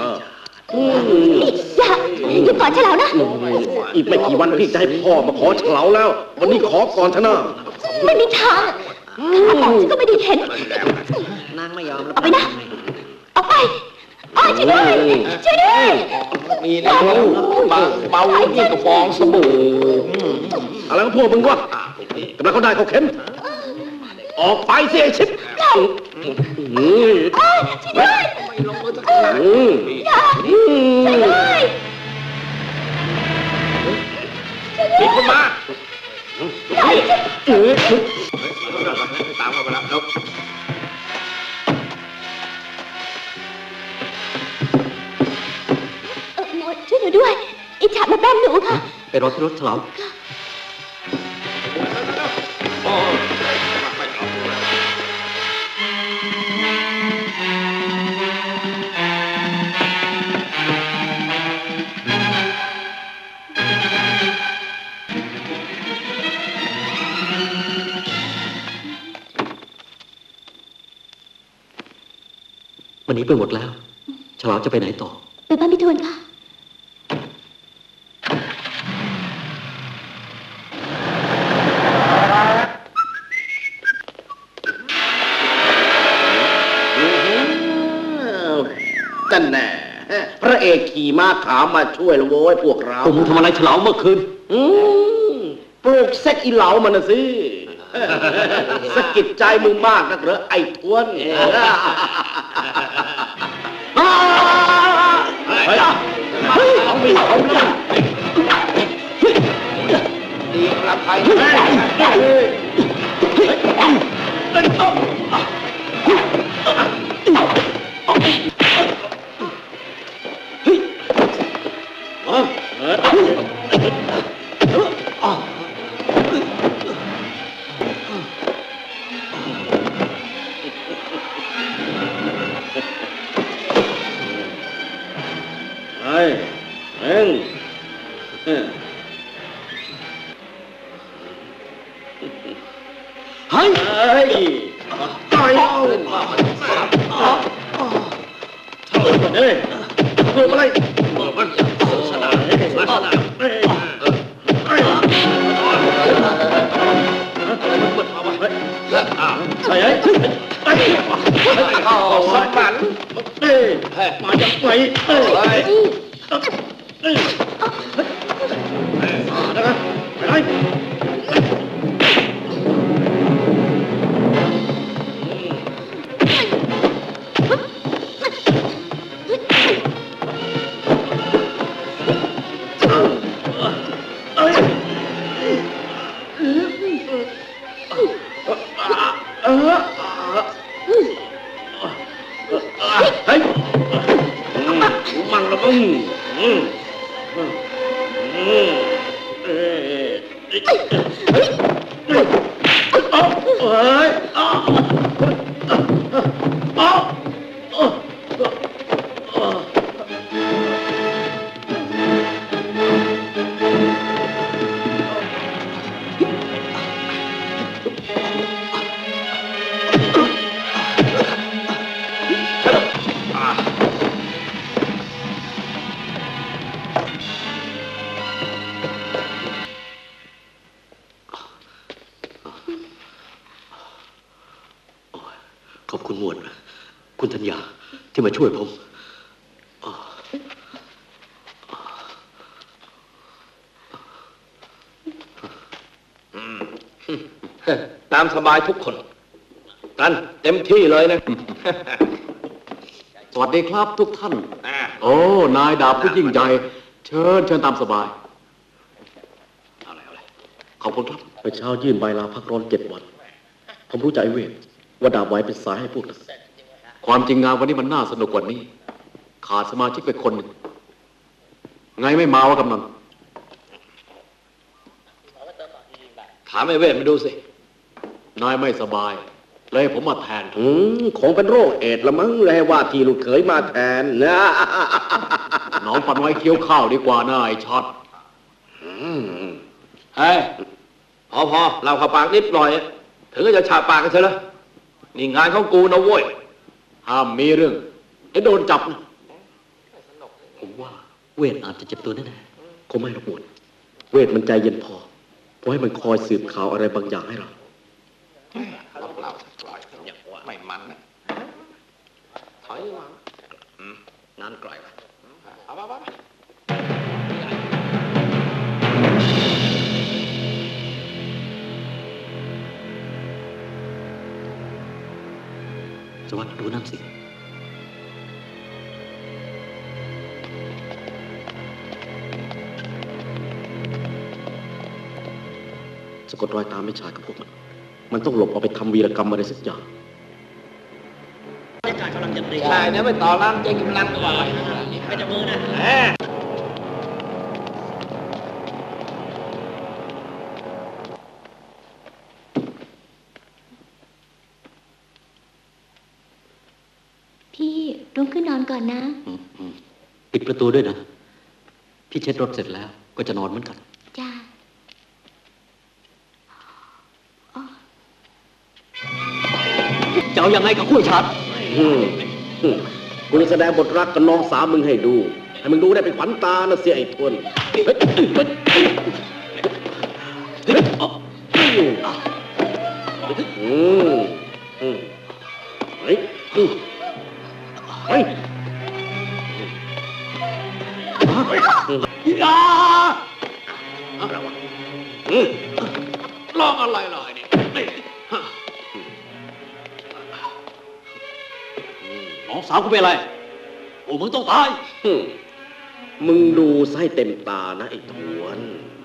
อย่ากอดฉลาวนะอีกไม่กี่วันพี่จะให้พ่อมาขอเฉลาแล้ว วันนี้ขอก่อนเถอะนะไม่มีทางข้าบอกฉันก็ไม่ได้เห็นนางไม่ยอมออกไปนะออกไปช่วยด้วยช่วยด้วยมีนะเบายิ่งกับฟองสบู่อะไรของพวกมึงวะกำลังเขาได้เขาเข็มออกไปสิไอ้ชิบช่วยด้วย ช่วยด้วยปิดขึ้นมาตามเข้าไปแล้วแล้วช่วยหนูด้วยอิจฉามาแป้มหนูค่ะไปรอที่รถเฉลา วันนี้ไปหมดแล้วฉลาจะไปไหนต่อไปบ้านพี่ทวนค่ะนั่นแน่พระเอกขี่ม้าขาวมาช่วยแล้วโว้ยพวกเราผมทำอะไรฉลาเมื่อคืนปลูกเซ็กอีเหลามันนะสิสะกิดใจมึงมากนักเหรอไอ้ทวนเอาไปเอาไปดีครับไทยขอบคุณหมวดคุณธัญญาที่มาช่วยผมตามสบายทุกคนกันเต็มที่เลยนะสวัสดีครับทุกท่านอ่าโอ้ นายดาบผู้ยิ่งใหญ่ เชิญตามสบายเอาเลยขอบคุณครับเมื่อเช้ายื่นใบลาพักร้อน7 วัน ผมรู้จากไอ้เวทว่าดาบไว้เป็นสายให้พวกนั้นความจริงงานวันนี้มันน่าสนุกกว่านี้ ขาดสมาชิกไปคนหนึ่ง ไงไม่มาวะกำนันถามไอ้เวทมาดูสินายไม่สบาย เลยผมมาแทนคงเป็นโรคเอดส์ละมั้งเลยว่าทีลูกเขยมาแทนนะน้องปันไว้เคี้ยวข้าวดีกว่านะไอ้ช็อตเฮ้ยพอเราเข้าปากนิดหน่อย ถึงจะฉาปากกันเถอะละนี่งานของกูนะเว้ยห้ามมีเรื่องไอ้โดนจับนะผมว่าเวทอาจจะเจ็บตัวแน่คงไม่หรอกหมดเวทมันใจเย็นพอเพราะให้มันคอยสืบข่าวอะไรบางอย่างให้เราเราปล่อยไม่มันนะถอยมานั่นไกลไปเอาไปๆสวัสดีดูนั่นสิสะกดรอยตามไม่ชายกับพวกมันต้องหลบเอาไปทำวีรกรรมอะไรสักอย่างใช่เนี่ยไม่ต่อร้านเจ๊กิมลังกว่าไม่จะมือนะพี่รุ่งขึ้นนอนก่อนนะปิดประตูด้วยนะ พี่เช็ดรถเสร็จแล้วก็จะนอนเหมือนกันจ้าจะเอายังไงกับกุ้ยชัดกูจะแสดงบทรักกับน้องสาวมึงให้ดู ให้มึงดูได้เป็นขวัญตานะเสียไอ้ทวนเฮ้ยลองอะไรหน่อยนี่น้องสาวกูเป็นอะไร โอ้มึงต้องตายมึงดูไส้เต็มตานะไอ้ทวน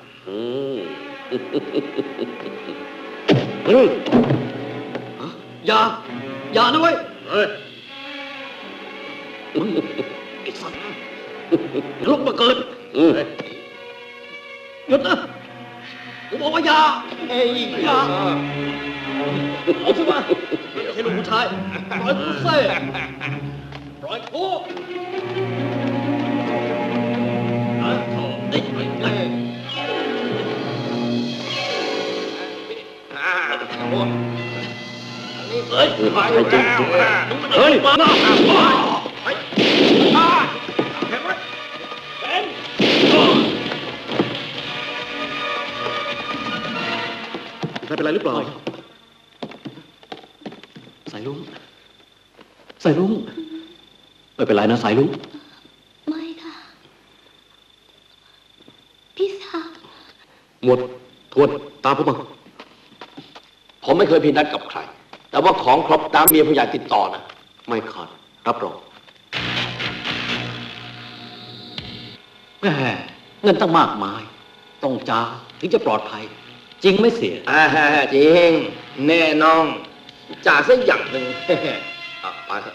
อย่านะเว้ยไอ้สัตว์ลุกมาเกิดหยุดนะกูบอกว่าอย่าเอาสิวะไม่ใช่ลูกผู้ชายปล่อยกูเซ่ปล่อยกูเฮ้ยมาอยู่แล้วเฮ้ยมาเห็นไหมเป็นใครเป็นไรหรือเปล่าสายลุงไม่เป็นไรนะสายลุงไม่ค่ะ พี่สาวหมวดทวนตามผมมาผมไม่เคยพินัดกับใคร แต่ว่าของครบตามเมียผู้ใหญ่ติดต่อนะไม่ขาด รับรองแหมเงินตั้งมากมาย ต้องจ่ายถึงจะปลอดภัย จริงไม่เสียจริงแน่นอนจ่าสักอย่างหนึ่ง ไปเถอะ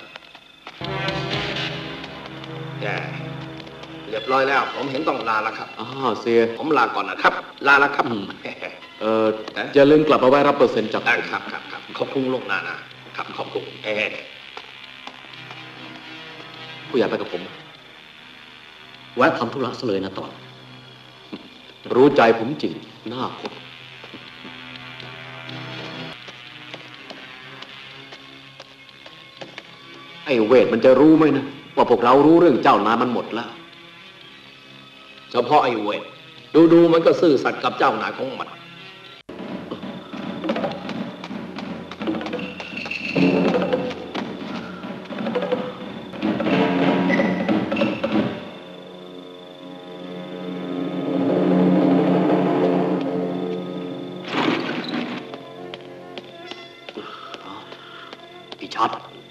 แกเรียบร้อยแล้ว ผมเห็นต้องลาแล้วครับเสียผมลาก่อนนะครับ ลาแล้วครับอย่าลืมกลับมาไว้รับเปอร์เซ็นต์จากครับขอบคุณลงหน้านะครับขอบคุณผู้ใหญ่ไปกับผมแวะทำธุระซะเลยนะตอนรู้ใจผมจริงหน้าคบไอ้เวทมันจะรู้ไหมนะว่าพวกเรารู้เรื่องเจ้านายมันหมดแล้วเฉพาะไอ้เวทดูมันก็ซื่อสัตย์กับเจ้านายของมันพี่ชัด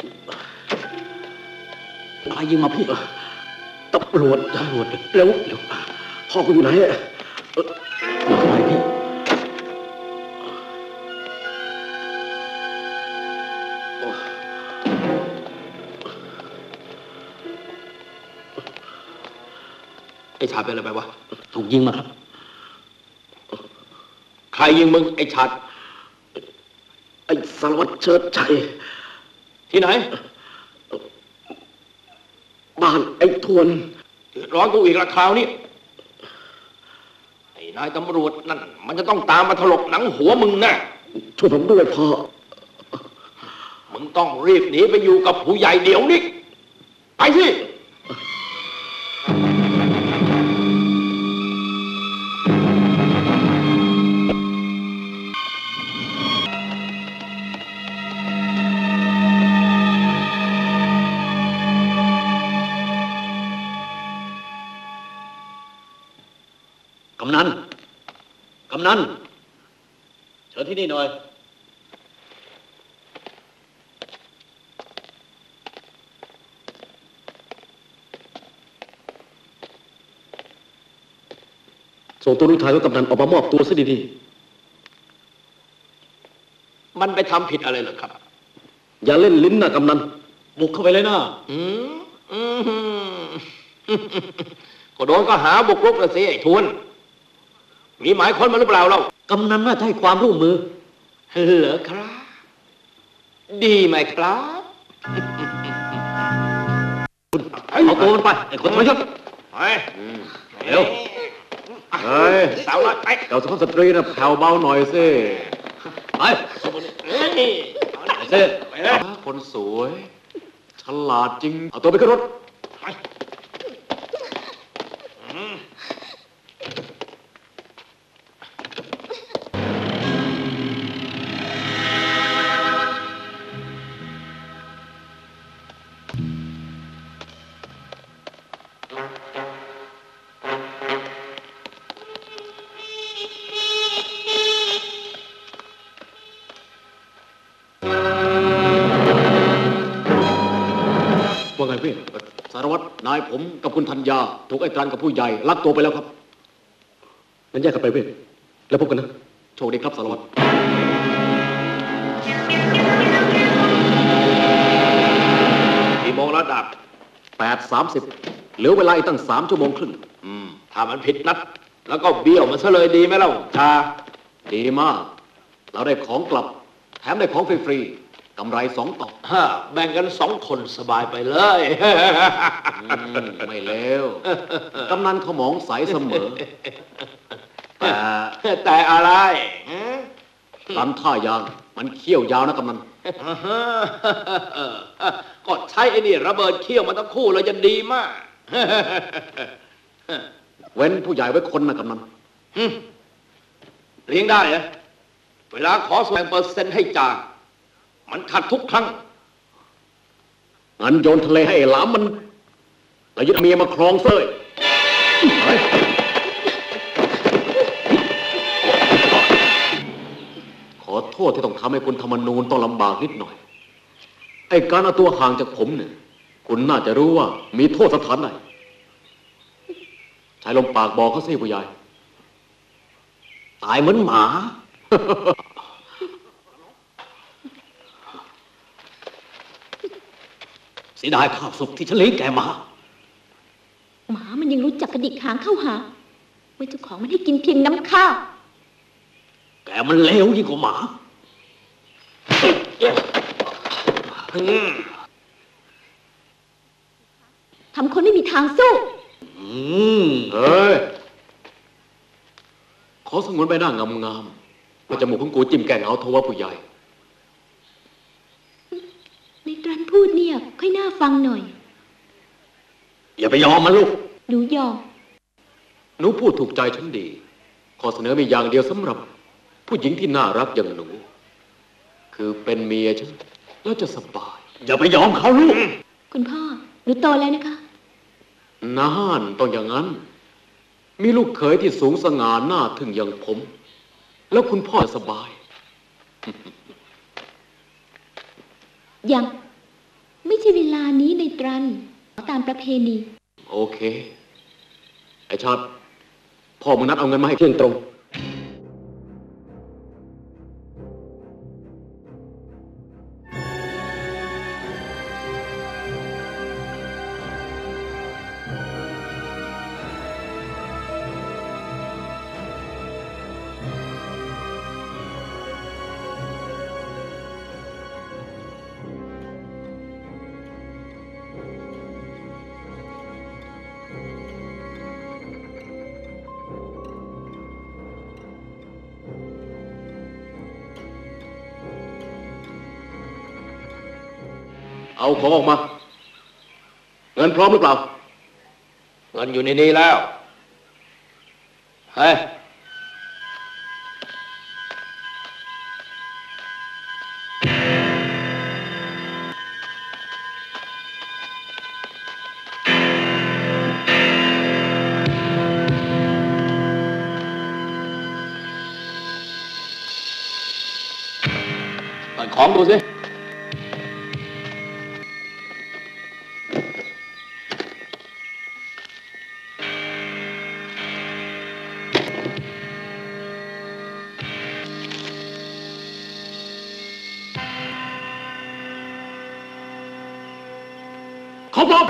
ใครยิงมาพี่ตำรวจเร็วพ่อกูอยู่ไหนอะอะไรพี่ไอ้ชาติเป็นอะไรไปวะถูกยิงมาครับใครยิงมึงไอ้ชาติไอ้สารวัตรเชิดชัยที่ไหนบ้านไอ้ทวนเดือดร้อนกูอีกละคราวนี้ไอ้นายตำรวจนั่นมันจะต้องตามมาถลกหนังหัวมึงแน่ช่วยผมด้วยพ่อมึงต้องรีบหนีไปอยู่กับผู้ใหญ่เดี๋ยวนี้ไปสิกำนัน เชิญที่นี่หน่อยส่งตัวลูกชายของกำนันออกมามอบตัวซะดีมันไปทำผิดอะไรเหรอครับๆอย่าเล่นลิ้นนะกำนันบุกเข้าไปเลยนะก็โดนก็หาบุกรุกนะสิไอ้ทวนมีหมายค้นมาหรือเปล่าเรากำนันน่าจะให้ความร่วมมือเหรอครับ ดีไหมครับเอาตัวมันไปไอ้คนไม่ชอบไปเร็วเฮ้ยสาวน้อยไปเจ้าสุภาพสตรีนะแผ่วเบาหน่อยสิไปนี่ไปสิไปเลยคนสวย ฉลาดจริง เอาตัวไปขึ้นรถไปว่าไงพี่สารวัตรนายผมกับคุณธัญญาถูกไอ้ตรันกับผู้ใหญ่ลักตัวไปแล้วครับงั้นแยกกันไปเว้ยแล้วพบกันนะโชคดีครับสารวัตรกี่โมงแล้วดับ 8:30เหลือเวลาอีกตั้ง3 ชั่วโมงครึ่งถ้ามันผิดนัด แล้วก็เบี้ยวมันซะเลยดีไหมเล่าจ้าดีมาก เราได้ของกลับ แถมได้ของฟรีๆกำไร2 ต่อแบ่งกัน2 คนสบายไปเลยไม่เลวกำนันขมองใสเสมอแต่อะไรตันท่ายางมันเขี้ยวยาวนะกำนันก็ใช้ไอ้นี่ระเบิดเขี้ยวมาทั้งคู่เลยจะดีมากเว้นผู้ใหญ่ไว้คนนะกำนันเลี้ยงได้นะเวลาขอส่วนเปอร์เซ็นต์ให้จ่ามันขัดทุกครั้งงั้นโยนทะเลให้ไอ้หลามมันแล้วยึดเมียมาครองเซ้ยขอโทษที่ต้องทำให้คุณธรรมนูญต้องลำบากนิดหน่อย ไอ้การเอาตัวห่างจากผมเนี่ยคุณน่าจะรู้ว่ามีโทษสถานไหนใช้ลมปากบอกเขาสิผู้ใหญ่ตายเหมือนหมา เสียดายข้าวสุกที่ฉันเลี้ยงแกมาหมามันยังรู้จักกระดิกหางเข้าหาว่าเจ้าของมันให้กินเพียงน้ำข้าวแกมันเลวยิ่งกว่าหมาทำคนไม่มีทางสู้เฮ้ย ขอสงวนใบหน้างามๆว่าจมูกของกูจิ้มแกงเอาโทว่าผู้ใหญ่ในตรันพูดเนี่ยค่อยน่าฟังหน่อยอย่าไปยอมมันลูกหนูยอมหนูพูดถูกใจฉันดี ขอเสนอมีอย่างเดียวสำหรับ ผู้หญิงที่น่ารักอย่างหนู คือเป็นเมียฉันแล้วจะสบายอย่าไปยอมเขาลูกคุณพ่อ หนูโตแล้วนะคะน่านต้องอย่างนั้น มีลูกเขยที่สูงสง่าหน้าถึงอย่างผม แล้วคุณพ่อสบายยังไม่ใช่เวลานี้ในตรันตามประเพณีโอเค ไอ้ชาติพ่อมึงนัดเอาเงินมาให้เที่ยงตรง เอาของออกมา เงินพร้อมหรือเปล่าเงินอยู่ในนี้แล้วเฮ้ยเปิดของดูสิเขาพร้อม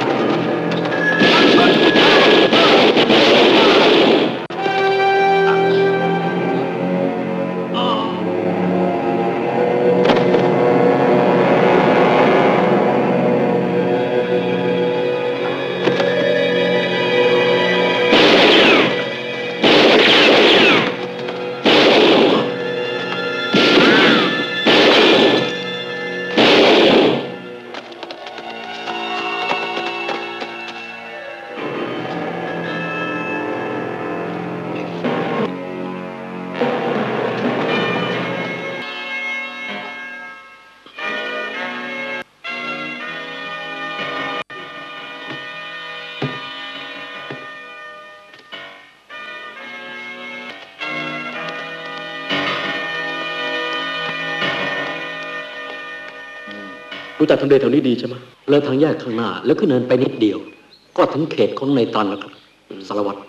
รู้จักทำเลแถวนี้ดีใช่ไหมเลยทางแยกข้างหน้าแล้วก็เนินไปนิดเดียว ก็ถึงเขตของในตรันแล้วครับสารวัตร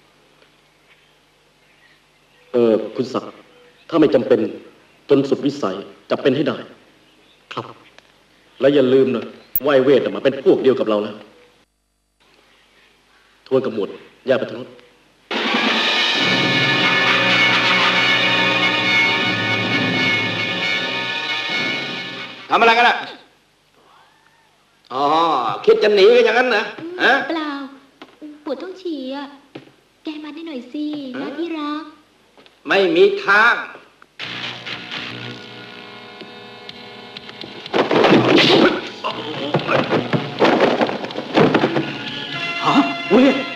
คุณศักดิ์ถ้าไม่จำเป็นจนสุดวิสัยจะเป็นให้ได้ครับและอย่าลืมนะว่าไอ้เวทมาเป็นพวกเดียวกับเราแล้วทวนกับหมวดแยกไปทางโน้นทำอะไรกันล่ะอ๋อคิดจะหนีกันอย่างนั้นนะฮะเปล่าปวดท้องฉี่อ่ะแกมาได้หน่อยสินะที่รักไม่มีทางฮะเว้ย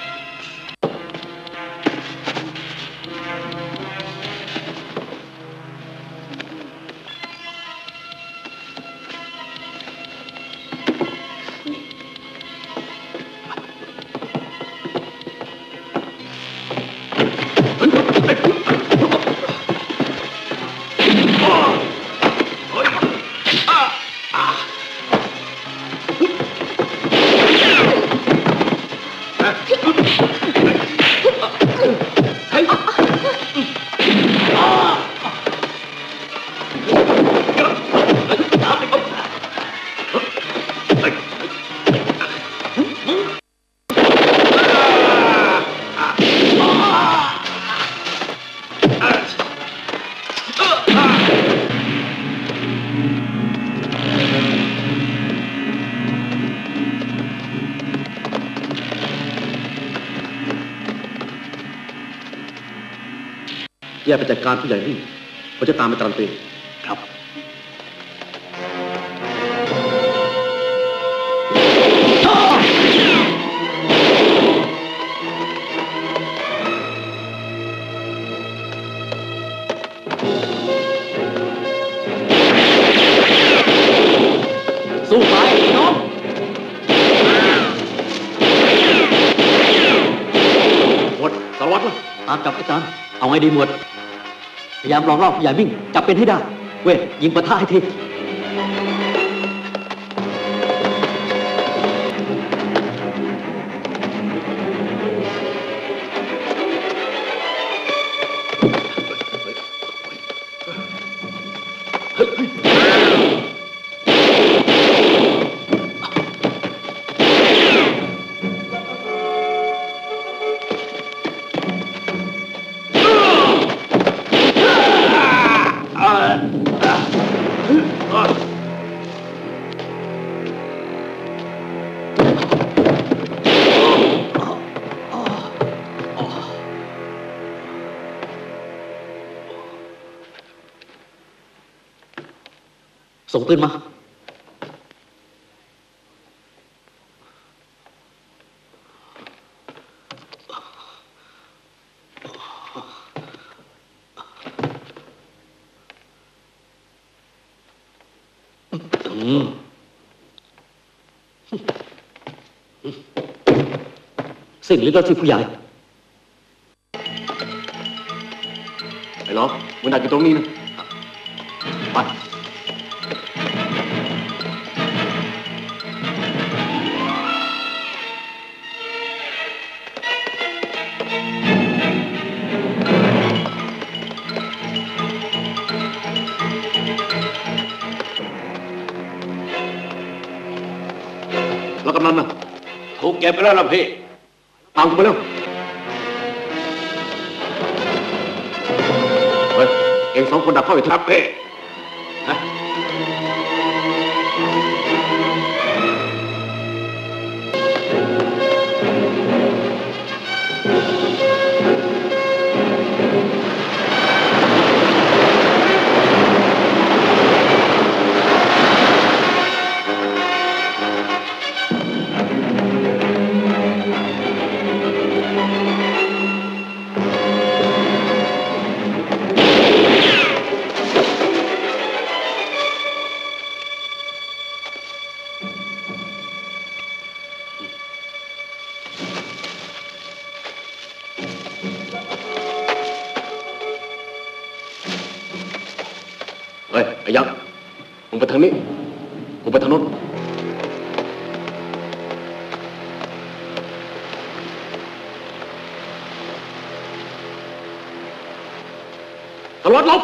แยกไปจัดการผู้ใหญ่นี่เขาจะตามไปตามเองครับ สู้ตายน้องหมดสารวัตรล่ะตามจับอาจารย์เอาไงดีหมด พยายามรอรอบผู้ใหญ่มิ่งจับเป็นให้ได้ เว้ยยิงปะทะให้ทีส่งปืนมาสิ้นฤทธิ์แล้วสิผู้ใหญ่ไอ้ล้อมึงดักอยู่ตรงนี้นะไปแล้วกำนันน่ะถูกเก็บไปแล้วล่ะพี่ตามกูไปเร็วเฮ้ยเองสองคนดักเข้าอยู่ทับเพ่นะเฮ้ยไอ้ยักษ์มึงไปทางนี้กูไปทางโน้นตำรวจหลบ